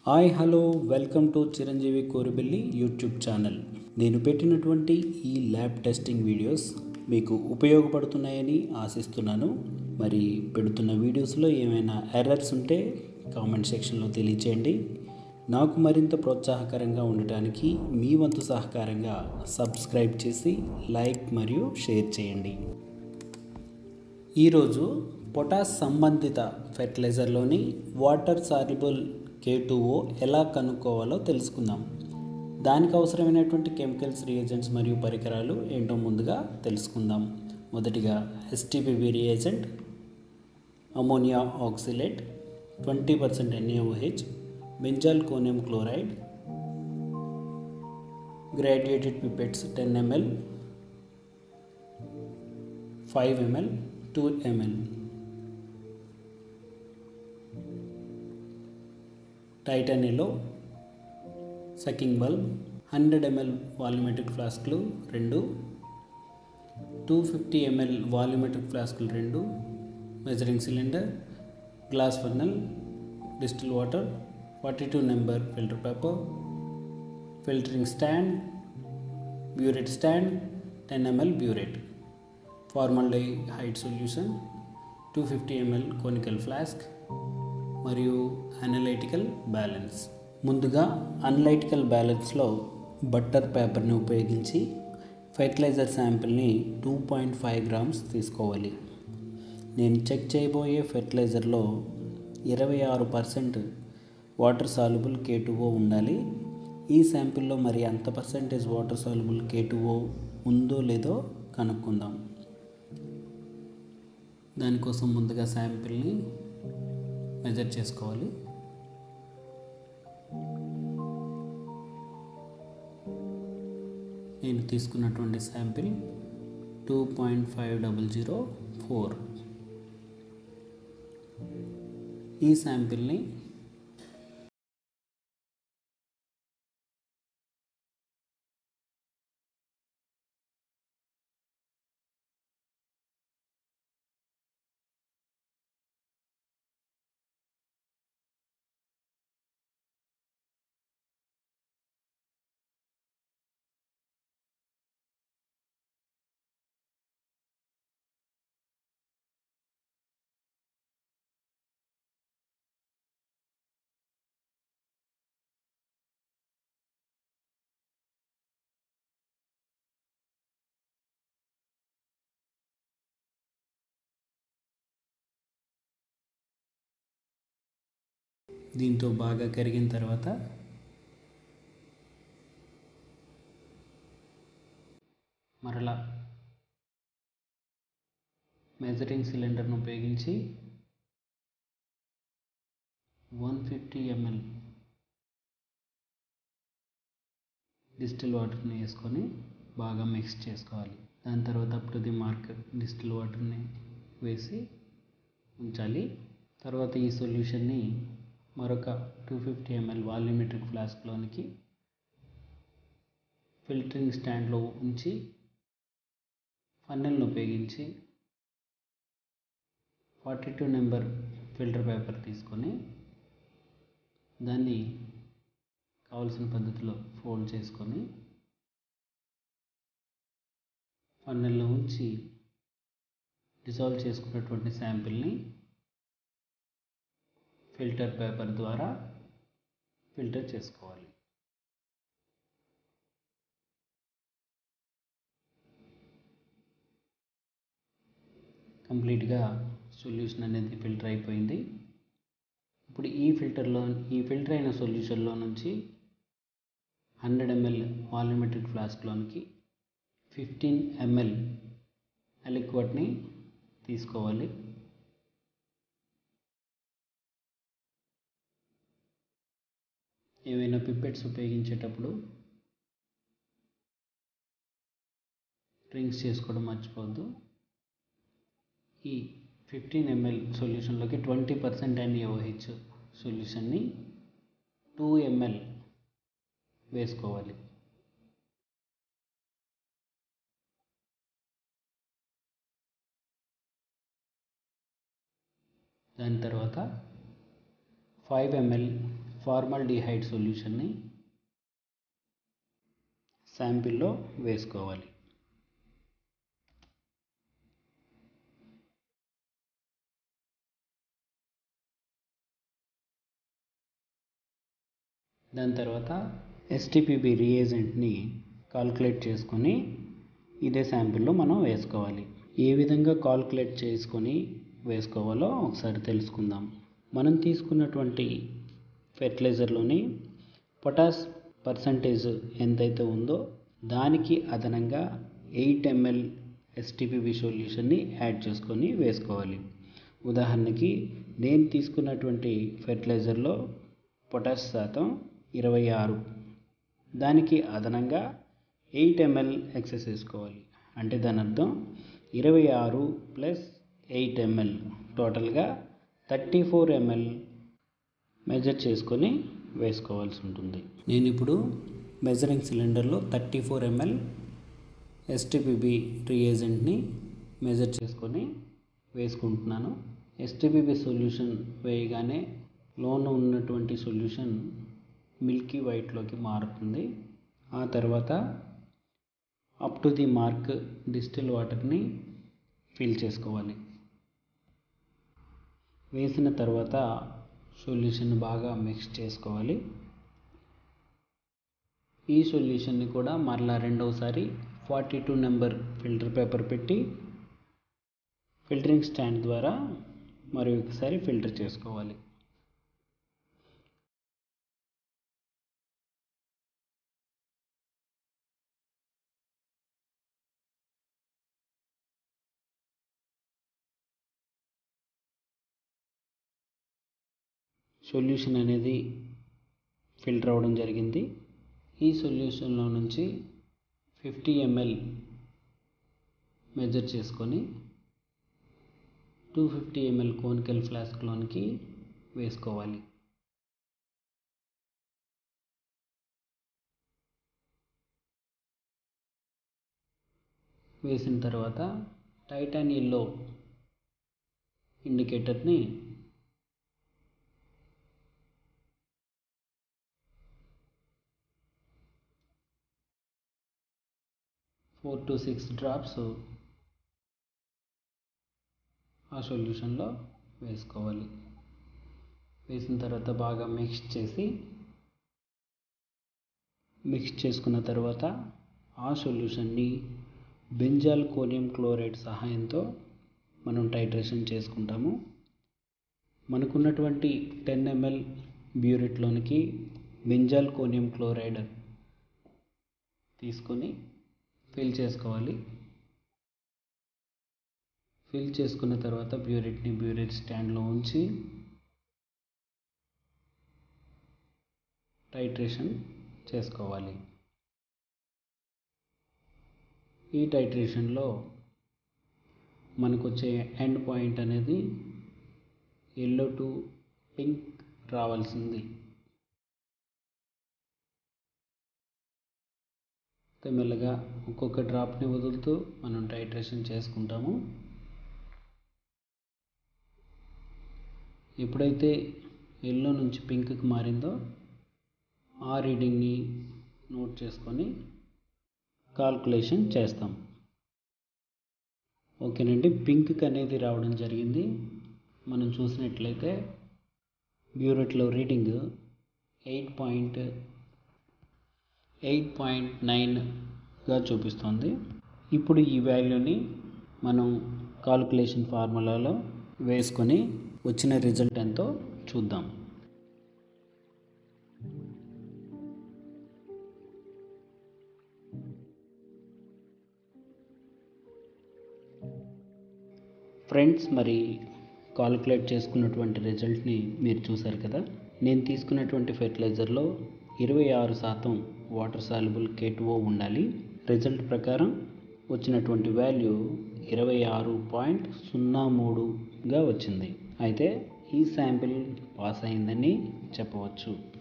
Hi hello welcome to Chiranjeevi Koribelli YouTube channel. నేను పెట్టినటువంటి ఈ ల్యాబ్ టెస్టింగ్ వీడియోస్ మీకు ఉపయోగపడుతున్నాయని ఆశిస్తున్నాను. మరి పెడుతున్న వీడియోస్లో ఏమైనా ఎర్రర్స్ ఉంటే కామెంట్ సెక్షన్లో తెలియచేయండి. నాకు మరింత ప్రోత్సాహకరంగా ఉండటానికి మీ వంతు సహకారంగా సబ్స్క్రైబ్ చేసి లైక్ మరియు షేర్ చేయండి. ఈరోజు పొటాష్ సంబంధిత ఫెర్టిలైజర్లోని వాటర్ సాల్యుబుల్ K2O ఎలా కనుక్కోవాలో తెలుసుకుందాం. దానికి అవసరమైనటువంటి కెమికల్స్, రియేజెంట్స్ మరియు పరికరాలు ఏంటో ముందుగా తెలుసుకుందాం. మొదటిగా STPB reagent, ammonia oxalate 20% NaOH, benzalkonium chloride, graduated pipettes 10 ml, 5 ml, 2 ml. Titan yellow, sucking bulb 100 ml volumetric ఫ్లాస్క్లు 2, 250 ml వాల్యూమెట్రిక్ ఫ్లాస్క్లు 2, measuring cylinder, glass funnel, distil water, 42 number filter paper, filtering stand, burette stand 10 ml burette, formaldehyde solution 250 ml conical flask మరియు analytical balance. ముందుగా analytical బ్యాలెన్స్లో butter పేపర్ని ఉపయోగించి fertiliser శాంపిల్ని 2.5 grams తీసుకోవాలి. నేను check చేయబోయే ఫెర్టిలైజర్లో 26% వాటర్ సాల్యుబుల్ K2O ఉండాలి. ఈ శాంపిల్లో మరి అంత పర్సెంటేజ్ వాటర్ సాల్యుబుల్ K2O ఉందో లేదో కనుక్కుందాం. దానికోసం ముందుగా శాంపిల్ని మెజర్ చేసుకోవాలి. నేను తీసుకున్నటువంటి శాంపిల్ 2.5004. ఈ శాంపిల్ని దీంతో బాగా కరిగిన తర్వాత మరలా మెజరింగ్ సిలిండర్ను ఉపయోగించి 150 ml డిస్టిల్ వాటర్ని వేసుకొని బాగా మిక్స్ చేసుకోవాలి. దాని తర్వాత up to the mark distil వాటర్ని వేసి ఉంచాలి. తర్వాత ఈ సొల్యూషన్ని మరొక 250 ml వాల్యూమెట్రిక్ ఫ్లాస్క్లోనికి ఫిల్టరింగ్ స్టాండ్లో ఉంచి ఫన్నెల్ను ఉపయోగించి 42 నెంబర్ ఫిల్టర్ పేపర్ తీసుకొని దాన్ని కావలసిన పద్ధతిలో ఫోల్డ్ చేసుకొని ఫన్నెల్లో ఉంచి డిసాల్వ్ చేసుకున్నటువంటి శాంపిల్ని ఫిల్టర్ పేపర్ ద్వారా ఫిల్టర్ చేసుకోవాలి. కంప్లీట్గా సొల్యూషన్ అనేది ఫిల్టర్ అయిపోయింది. ఇప్పుడు ఈ ఫిల్టర్ అయిన సొల్యూషన్లో నుంచి 100 ml వాల్యూమెట్రిక్ ఫ్లాస్క్లోనికి 15 ml లిక్విడ్ని తీసుకోవాలి. ఏవైనా పిపెట్స్ ఉపయోగించేటప్పుడు రింగ్స్ చేసుకోవడం మర్చిపోవద్దు. ఈ 15 ml సొల్యూషన్లోకి 20% NaOH సొల్యూషన్ని 2 ml వేసుకోవాలి. దాని తర్వాత 5 ml ఫార్మాల్డిహైడ్ సొల్యూషన్ని శాంపిల్లో వేసుకోవాలి. దాని తర్వాత ఎస్టిపిబి రియేజెంట్ని కాల్కులేట్ చేసుకొని ఇదే శాంపిల్లో మనం వేసుకోవాలి. ఏ విధంగా కాల్కులేట్ చేసుకొని వేసుకోవాలో ఒకసారి తెలుసుకుందాం. మనం తీసుకున్నటువంటి ఫెర్టిలైజర్లోని పొటాష్ పర్సంటేజ్ ఎంతైతే ఉందో దానికి అదనంగా 8 ml ఎస్టిపిబి సొల్యూషన్ని యాడ్ చేసుకొని వేసుకోవాలి. ఉదాహరణకి నేను తీసుకున్నటువంటి ఫెర్టిలైజర్లో పొటాష్ శాతం 26, దానికి అదనంగా 8 ml ఎక్సెస్ వేసుకోవాలి. అంటే దాని అర్థం 26 + 8 ml టోటల్గా 34 ml మెజర్ చేసుకొని వేసుకోవాల్సి ఉంటుంది. నేను ఇప్పుడు మెజరింగ్ సిలిండర్లో 34 ml ఎస్టిపిబి రియేజెంట్ని మెజర్ చేసుకొని వేసుకుంటున్నాను. ఎస్టిపిబి సొల్యూషన్ వేయగానే లోన ఉన్నటువంటి సొల్యూషన్ మిల్కీ వైట్లోకి మారుతుంది. ఆ తర్వాత up to the mark distil వాటర్ని ఫిల్ చేసుకోవాలి. వేసిన తర్వాత సొల్యూషన్ బాగా మిక్స్ చేసుకోవాలి. ఈ సొల్యూషన్ని కూడా మరలా రెండవసారి 42 నెంబర్ ఫిల్టర్ పేపర్ పెట్టి ఫిల్టరింగ్ స్టాండ్ ద్వారా మరొకసారి ఫిల్టర్ చేసుకోవాలి. సొల్యూషన్ అనేది ఫిల్టర్ అవ్వడం జరిగింది. ఈ సొల్యూషన్లో నుంచి 50 ml మెజర్ చేసుకొని 250 ml కోనికల్ ఫ్లాస్క్లోనికి వేసుకోవాలి. వేసిన తర్వాత టైటాన్ ఎల్లో ఇండికేటర్ని 4 to 6 డ్రాప్స్ ఆ సొల్యూషన్లో వేసుకోవాలి. వేసిన తర్వాత బాగా మిక్స్ చేసుకున్న తర్వాత ఆ సొల్యూషన్ని బెంజాల్కోనియం క్లోరైడ్ సహాయంతో మనం టైట్రేషన్ చేసుకుంటాము. మనకున్నటువంటి 10 ml బ్యూరెట్లోనికి బెంజాల్కోనియం క్లోరైడ్ తీసుకొని ఫిల్ చేసుకోవాలి. ఫిల్ చేసుకున్న తర్వాత బ్యూరెట్ని బ్యూరెట్ స్టాండ్లో ఉంచి టైట్రేషన్ చేసుకోవాలి. ఈ టైట్రేషన్లో మనకు వచ్చే ఎండ్ పాయింట్ అనేది ఎల్లో టు పింక్ రావాల్సింది. మెల్లగా ఒక్కొక్క డ్రాప్ని వదులుతూ మనం టైట్రేషన్ చేసుకుంటాము. ఎప్పుడైతే ఎల్లో నుంచి పింక్కి మారిందో ఆ రీడింగ్ని నోట్ చేసుకొని కాల్కులేషన్ చేస్తాం. ఓకేనండి, పింక్కి అనేది రావడం జరిగింది. మనం చూసినట్లయితే బ్యూరెట్లో రీడింగ్ 8.9గా చూపిస్తుంది. ఇప్పుడు ఈ వాల్యూని మనం కాల్కులేషన్ ఫార్ములాలో వేసుకొని వచ్చిన రిజల్ట్ ఎంతో చూద్దాం. ఫ్రెండ్స్, మరి కాల్కులేట్ చేసుకున్నటువంటి రిజల్ట్ని మీరు చూసారు కదా. నేను తీసుకున్నటువంటి ఫెర్టిలైజర్లో 26% వాటర్ సాల్యుబుల్ K2O ఉండాలి. రిజల్ట్ ప్రకారం వచ్చినటువంటి వాల్యూ 26.03గా వచ్చింది. అయితే ఈ శాంపిల్ పాస్ అయిందని చెప్పవచ్చు.